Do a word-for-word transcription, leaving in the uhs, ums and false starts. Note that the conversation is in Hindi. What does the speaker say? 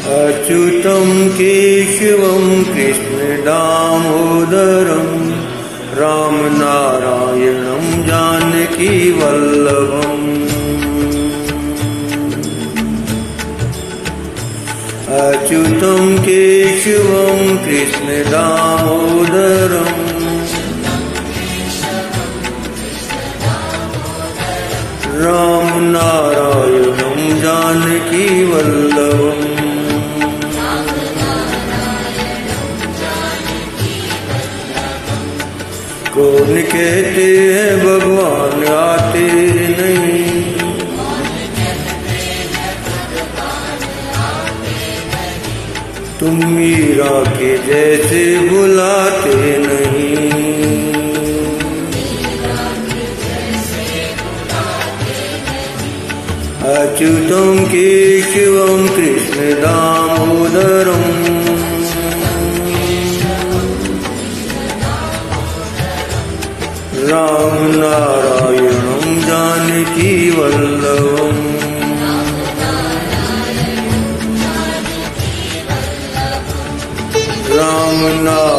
अच्युतं केशवं कृष्णदामोदरं रामनारायणं जानकीवल्लभम्। अच्युतं केशवं कृष्णदामोदरं रामनारायणं जानकीवल्लभम्। कौन कहते हैं भगवान आते नहीं, तुम मीरा के जैसे बुलाते नहीं। अच्युतं केशवं कृष्णदामोदरम् रामनारायणं जानकीवल्लभम्। रामनारायणं